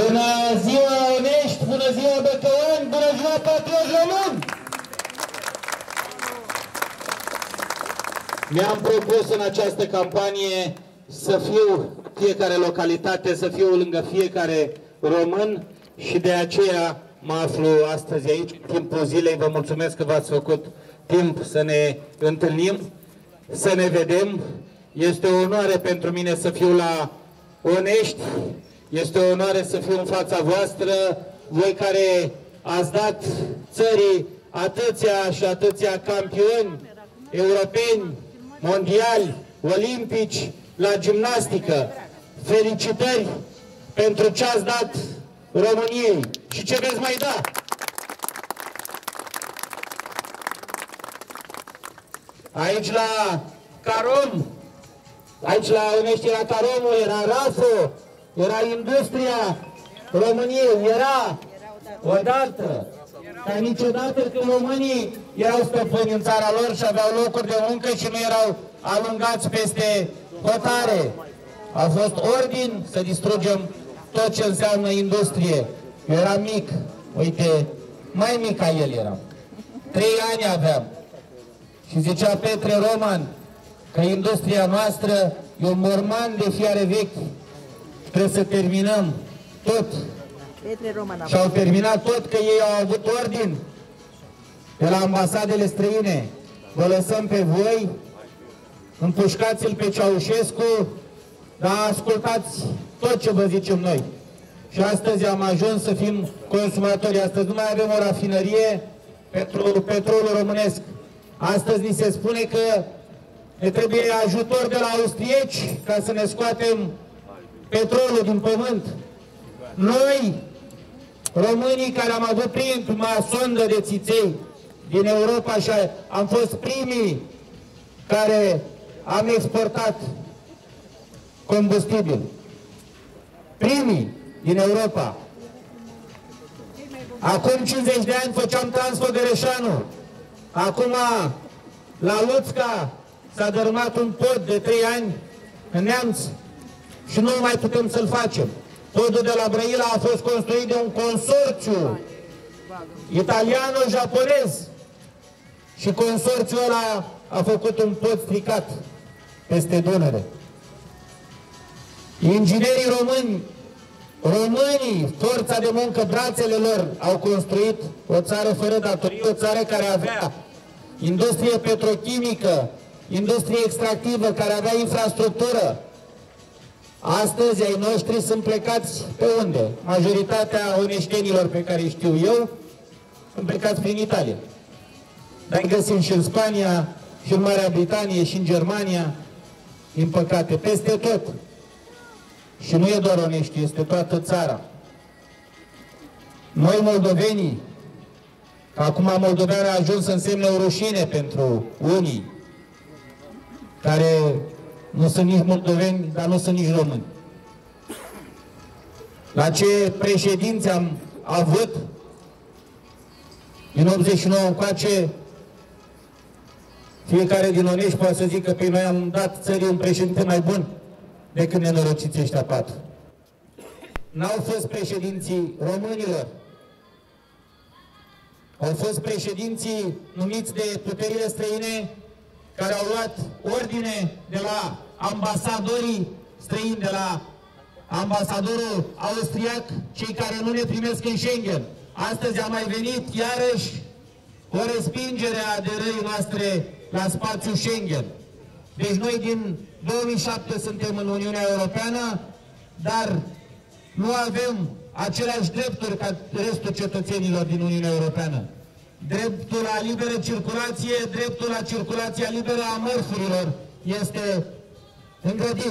Bună ziua Onești, bună ziua Băcăuani, bună ziua patrioți români! Mi-am propus în această campanie să fiu fiecare localitate, să fiu lângă fiecare român și de aceea mă aflu astăzi aici, în timpul zilei. Vă mulțumesc că v-ați făcut timp să ne întâlnim, să ne vedem. Este o onoare pentru mine să fiu la Onești, este o onoare să fiu în fața voastră, voi care ați dat țării atâția și atâția campioni europeni, mondiali, olimpici, la gimnastică. Felicitări pentru ce ați dat României și ce veți mai da. Aici la Carom, aici la Onești era Caromul, era RAFO, era industria României, era odată, ca niciodată când românii erau stăpâni în țara lor și aveau locuri de muncă și nu erau alungați peste hotare. A fost ordin să distrugem tot ce înseamnă industrie. Eu eram mic, uite, mai mic ca el eram. 3 ani aveam. Și zicea Petre Roman că industria noastră e un morman de fiare vechi. Trebuie să terminăm tot. Și au terminat tot, că ei au avut ordin de la ambasadele străine. Vă lăsăm pe voi, împușcați-l pe Ceaușescu, dar ascultați tot ce vă zicem noi. Și astăzi am ajuns să fim consumatori. Astăzi nu mai avem o rafinărie pentru petrolul românesc. Astăzi ni se spune că ne trebuie ajutor de la austrieci ca să ne scoatem petrolul din pământ. Noi, românii care am avut prima sondă de țiței din Europa și am fost primii care am exportat combustibil. Primii din Europa. Acum 50 de ani făceam Transfăgăreșanu. Acum la Luțca s-a dărâmat un pod de 3 ani în Neamț și nu mai putem să-l facem. Podul de la Brăila a fost construit de un consorțiu italiano-japonez și consorțiul ăla a făcut un pod stricat peste Dunăre. Inginerii români, românii, forța de muncă, brațele lor, au construit o țară fără datorii, o țară care avea industrie petrochimică, industrie extractivă, care avea infrastructură. Astăzi ai noștri sunt plecați pe unde? Majoritatea oneștenilor pe care știu eu sunt plecați prin Italia. Dar îi găsim și în Spania, și în Marea Britanie, și în Germania, din păcate, peste tot. Și nu e doar Onești, este toată țara. Noi, moldovenii, acum moldovean a ajuns să însemne o rușine pentru unii care nu sunt nici moldoveni, dar nu sunt nici români. La ce președinți am avut din 89 încoace, fiecare din Onești poate să zică că noi am dat țării un președinte mai bun decât nenorociții ăștia 4. N-au fost președinții românilor. Au fost președinții numiți de puterile străine care au luat ordine de la ambasadorii străini, de la ambasadorul austriac, cei care nu ne primesc în Schengen. Astăzi a mai venit iarăși o respingere a aderării noastre la spațiul Schengen. Deci noi din 2007 suntem în Uniunea Europeană, dar nu avem aceleași drepturi ca restul cetățenilor din Uniunea Europeană. Dreptul la liberă circulație, dreptul la circulația liberă a mărfurilor este îngrădit.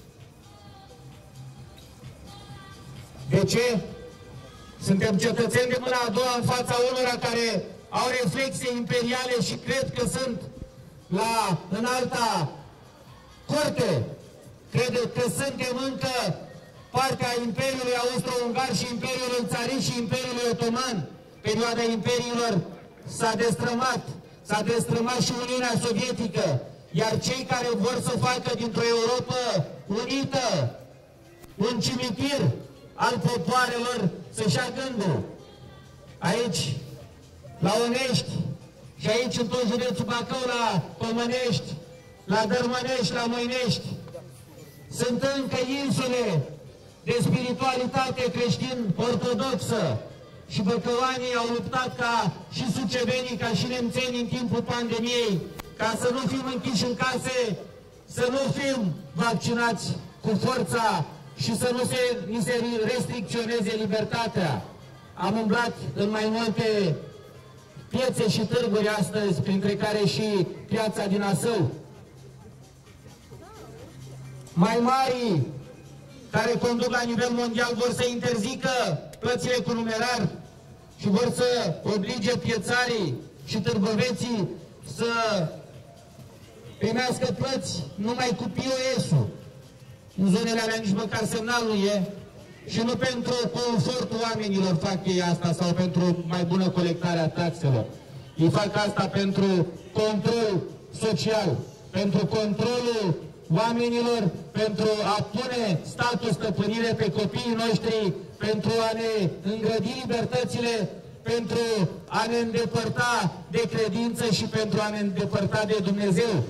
De ce? Suntem cetățeni de mâna a doua în fața unora care au reflexe imperiale și cred că sunt la înalta curte. Cred că suntem încă partea Imperiului Austro-Ungar și Imperiului Țarist și Imperiului Otoman. Perioada imperiilor s-a destrămat. S-a destrămat și Uniunea Sovietică. Iar cei care vor să facă dintr-o Europa unită un cimitir al popoarelor să-și ia gândul. Aici, la Onești, și aici în tot județul Bacău, la Comănești, la Dărmănești, la Moinești, sunt încă insule de spiritualitate creștin-ortodoxă și băcăoanii au luptat ca și sucevenii, ca și nemțenii în timpul pandemiei, ca să nu fim închiși în case, să nu fim vaccinați cu forța și să nu ni se restricționeze libertatea. Am umblat în mai multe piețe și târguri astăzi, printre care și piața din Asău. Mai mari, care conduc la nivel mondial, vor să interzică plățile cu numerar și vor să oblige piețarii și târgoveții să primească plăți numai cu POS-ul. În zonele alea nici măcar semnal nu e. Și nu pentru confortul oamenilor fac ei asta sau pentru mai bună colectare a taxelor. Ei fac asta pentru control social, pentru controlul oamenilor, pentru a pune statul stăpânire pe copiii noștri, pentru a ne îngrădi libertățile, pentru a ne îndepărta de credință și pentru a ne îndepărta de Dumnezeu.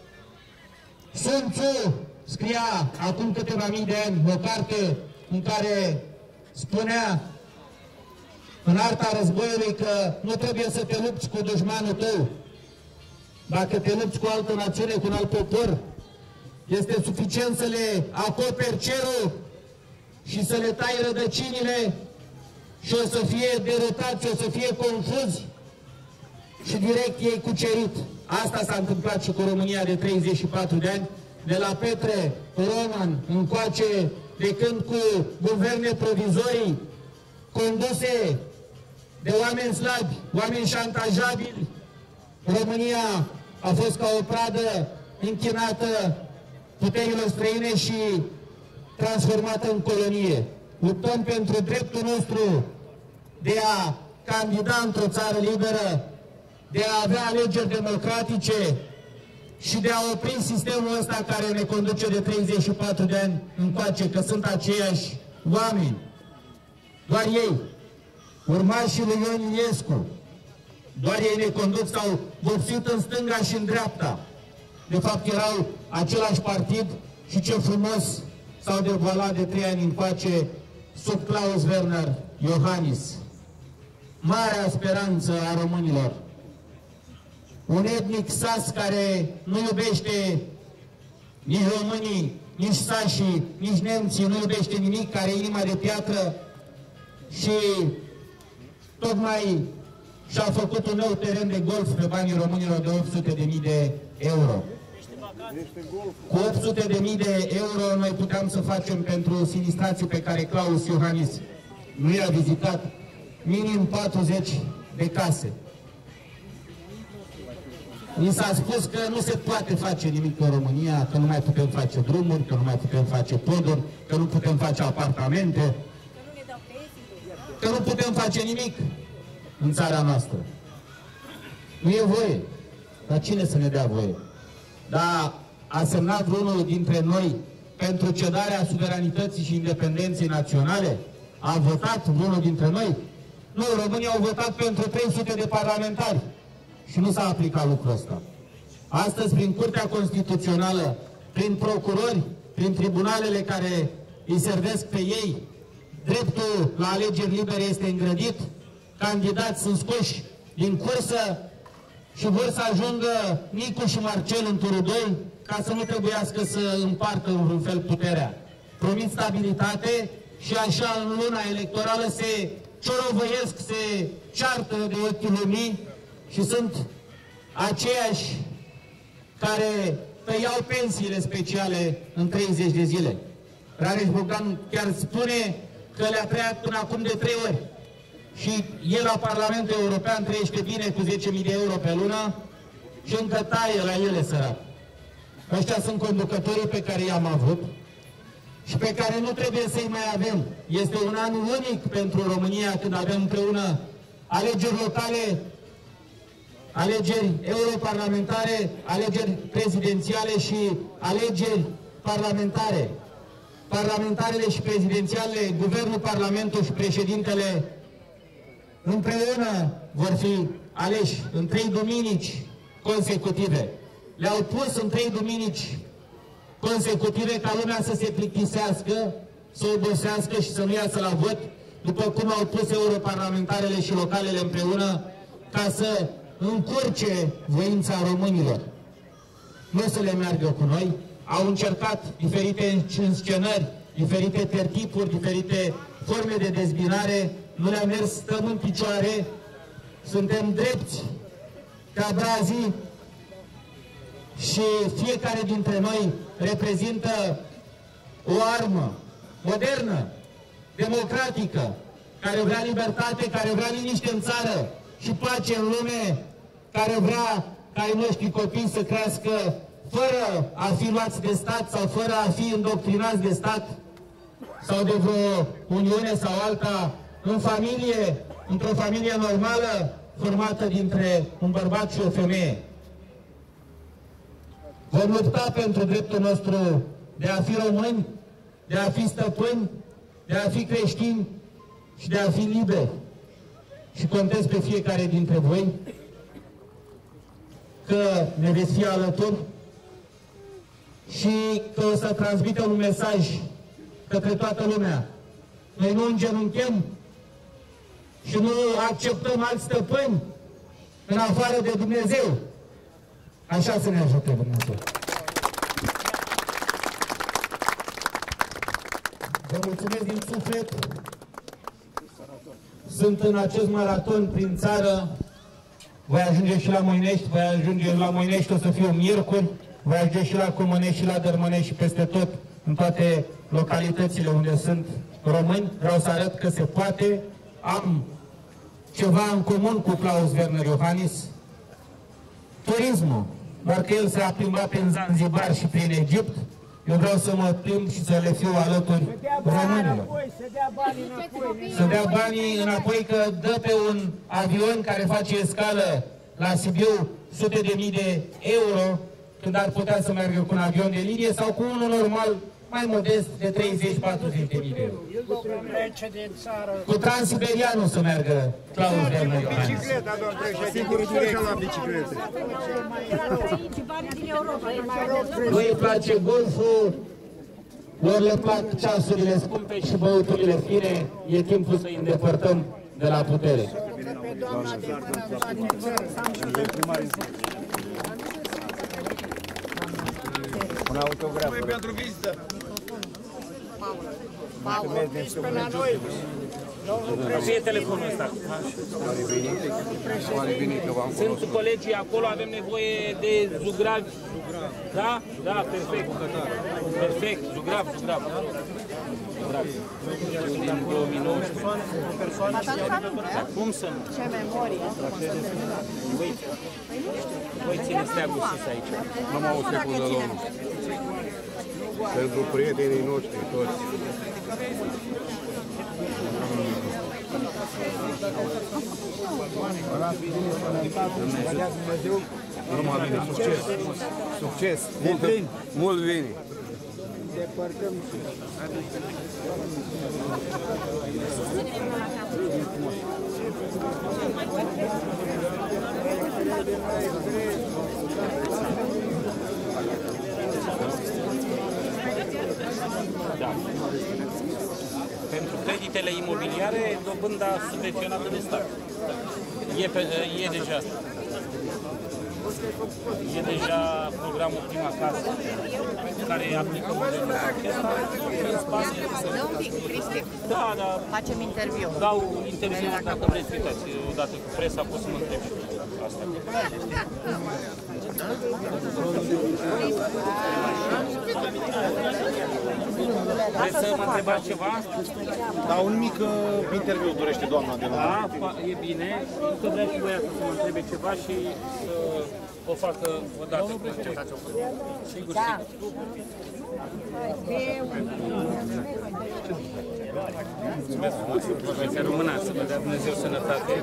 Sun Tzu scria acum câteva mii de ani o carte în care spunea în arta războiului că nu trebuie să te lupți cu dușmanul tău. Dacă te lupți cu o altă națiune, cu un alt popor, este suficient să le acoperi cerul și să le tai rădăcinile și o să fie derutați, o să fie confuzi și direct ei cucerit. Asta s-a întâmplat și cu România de 34 de ani, de la Petre Roman încoace, de când cu guverne provizorii conduse de oameni slabi, oameni șantajabili, România a fost ca o pradă închinată puterilor străine și transformată în colonie. Luptăm pentru dreptul nostru de a candida într-o țară liberă, de a avea alegeri democratice și de a opri sistemul ăsta care ne conduce de 34 de ani încoace, că sunt aceiași oameni. Doar ei, urmașii lui Ion Iliescu, doar ei ne conduc, s-au vopsit în stânga și în dreapta. De fapt erau același partid și ce frumos s-au devalat de 3 ani încoace sub Klaus Werner Iohannis. Marea speranță a românilor. Un etnic sas care nu iubește nici românii, nici sașii, nici nemții, nu iubește nimic, care e inima de piatră și tocmai și-a făcut un nou teren de golf pe banii românilor de 800.000 de euro. Cu 800.000 de euro noi puteam să facem pentru sinistrații pe care Klaus Iohannis nu i-a vizitat minim 40 de case. Ni s-a spus că nu se poate face nimic în România, că nu mai putem face drumuri, că nu mai putem face poduri, că nu putem face apartamente, că nu putem face nimic în țara noastră. Nu e voie. Dar cine să ne dea voie? Dar a semnat vreunul dintre noi pentru cedarea suveranității și independenței naționale? A votat vreunul dintre noi? Nu, românii au votat pentru 300 de parlamentari și nu s-a aplicat lucrul ăsta. Astăzi, prin Curtea Constituțională, prin procurori, prin tribunalele care îi servesc pe ei, dreptul la alegeri libere este îngrădit, candidați sunt scoși din cursă și vor să ajungă Nicu și Marcel în turul 2 ca să nu trebuiască să împartă în vreun fel puterea. Promit stabilitate și așa în luna electorală se ciorovăiesc, se ceartă de ochii lumii și sunt aceiași care tăiau pensiile speciale în 30 de zile. Rareș Bogdan chiar spune că le-a tăiat până acum de 3 ori. Și el la Parlamentul European trăiește bine cu 10.000 de euro pe lună și încă taie la ele, sărac. Ăștia sunt conducătorii pe care i-am avut și pe care nu trebuie să-i mai avem. Este un an unic pentru România când avem împreună alegeri locale, alegeri europarlamentare, alegeri prezidențiale și alegeri parlamentare. parlamentarele și prezidențiale, guvernul, parlamentul și președintele împreună vor fi aleși în 3 duminici consecutive. Le-au pus în 3 duminici consecutive ca lumea să se plictisească, să obosească și să nu iasă la vot, după cum au pus europarlamentarele și localele împreună, ca să încurce voința românilor. Nu să le meargă cu noi. Au încercat diferite înscenări, diferite tertipuri, diferite forme de dezbinare, nu le-a mers, stăm în picioare, suntem drepți ca brazii și fiecare dintre noi reprezintă o armă modernă, democratică, care vrea libertate, care vrea liniște în țară și pace în lume, care vrea ca ai noștri copii să crească fără a fi luați de stat sau fără a fi îndoctrinați de stat sau de vreo uniune sau alta, în familie, într-o familie normală, formată dintre un bărbat și o femeie. Vom lupta pentru dreptul nostru de a fi români, de a fi stăpâni, de a fi creștini și de a fi liberi. Și contez pe fiecare dintre voi că ne veți fi alături și că o să transmitem un mesaj către toată lumea. Noi nu îngenunchem și nu acceptăm alți stăpâni în afară de Dumnezeu. Așa să ne ajute Dumnezeu. Vă mulțumesc din suflet. Sunt în acest maraton prin țară. Voi ajunge și la Moinești, voi ajunge la Moinești, o să fiu miercuri, voi ajunge și la Cumănești și la Dărmănești și peste tot, în toate localitățile unde sunt români. Vreau să arăt că se poate. Am ceva în comun cu Klaus Werner Iohannis. Turismul, doar că el s-a plimbat prin Zanzibar și prin Egipt, eu vreau să mă plimb și să le fiu alături românilor. Să dea banii înapoi, că dă pe un avion care face escală la Sibiu sute de mii de euro, când ar putea să meargă cu un avion de linie sau cu unul normal, mai modest, de 30-40 de mii de euro. Cu Transiberianul să meargă Klaus Werner Iohannis. Bicicleta, doamnă președinte, sigur duce la bicicletă. Lui îi place golful, lor le plac ceasurile scumpe și băuturile fine, e timpul să îi îndepărtăm de la putere. Un autograf. Noi pentru vizită. Mulțumesc pe la noi. Fie telefonul ăsta. Sunt colegii acolo, avem nevoie de zugravi. Da? Da, perfect. Perfect, zugrav. Din 2019. Cum să nu? Ce memorie. Voi țineți steagul sus aici. Nu mă auzit cu domnul. Pentru prietenii noștri toți. Numai bine, succes. Succes. Mult vine. Depărtăm și... Da. Pentru creditele imobiliare, dobânda subvenționată de stat. E deja programul Prima Casă, care aplică modelul acesta. Dă un pic, Cristi. Da. Facem interviu. Dau interviu, dacă vreți, uitați, odată cu presa pot să mă întreb asta. Vreți să mă întrebați ceva? Da, un mic interviu dorește doamna de la... Da, e bine. Că vrea și voia să mă întrebe ceva și să o facă odată. Sigur, Da. Mulțumesc frumos. Voi să rămânați, să vă dea Dumnezeu sănătate.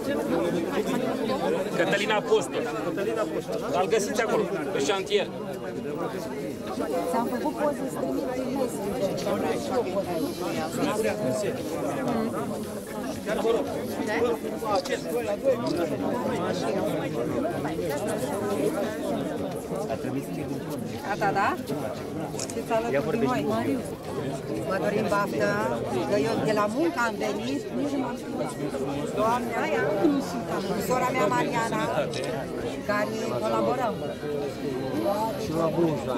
Cătălin Apostol. Îl găsiți acolo, pe șantier. Ți-am făcut poze să trimit prin Gata, da? Fiți alături de noi. Vă dorim baftă, că eu de la muncă am venit, nici nu m-am spus. Doamne, aia, sora mea Mariana, care colaborăm. Și la Bruja.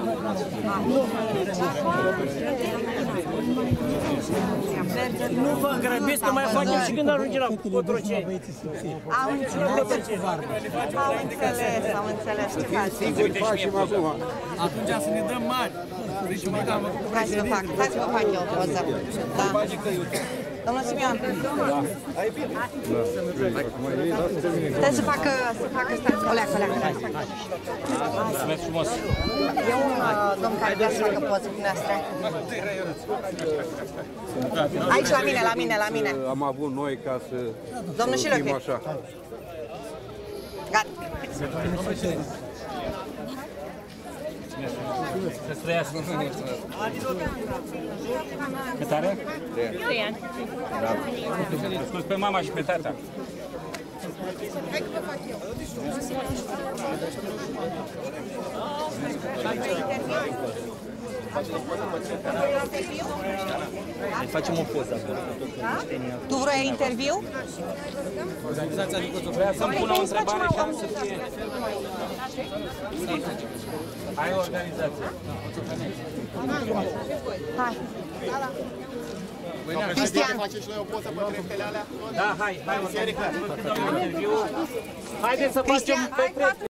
Nu vă grăbiți că mai facem și când ajungem la Cotroceni. Am înțeles, am înțeles ce faci. Atunci să ne dăm mari. Hai să vă fac eu o poză. Da. Domnul Simion. Trebuie să facă coleacă. Mulțumesc frumos. E un domn care vrea să facă poză cu noastră. Aici, la mine. Am avut noi ca să Domnul Șilofi. așa. Gata. Să străiască. Cât are? 3 ani. Ascult pe mama și pe tata. Hai că vă fac eu. Facem o poză acolo. Tu vrei interviu? Vrea să-mi pună o întrebare care să fie... Ai o organizație. Hai. Cristian. Da, hai, o să dau un interviu. Haideți să facem Cristian, petrec.